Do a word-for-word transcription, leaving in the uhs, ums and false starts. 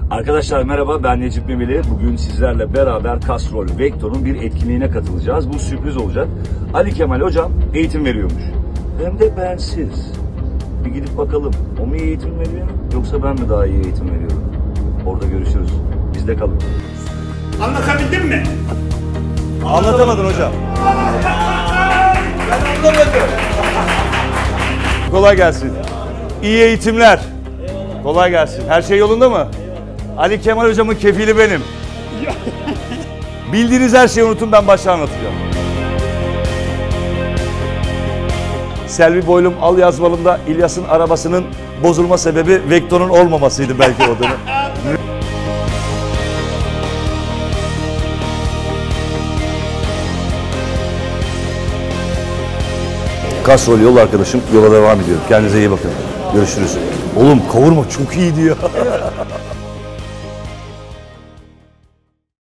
Arkadaşlar merhaba, ben Necip Memeli. Bugün sizlerle beraber Kastrol Vektor'un bir etkinliğine katılacağız. Bu sürpriz olacak. Ali Kemal hocam eğitim veriyormuş. Hem de bensiz. Bir gidip bakalım. O mu iyi eğitim veriyor yoksa ben mi daha iyi eğitim veriyorum? Orada görüşürüz. Bizde kalın. Anlatabildim mi? Anlatamadın hocam. Ben anlamadım. Kolay gelsin. İyi eğitimler. Kolay gelsin. Her şey yolunda mı? Ali Kemal hocamın kefili benim. Bildiğiniz her şeyi unutun, ben başta anlatacağım. Selvi Boylum Al Yazmalım'da İlyas'ın arabasının bozulma sebebi Vektor'un olmamasıydı belki o dönem. Kastrol yol arkadaşım, yola devam ediyorum. Kendinize iyi bakın. Görüşürüz. Oğlum kavurma çok iyiydi ya.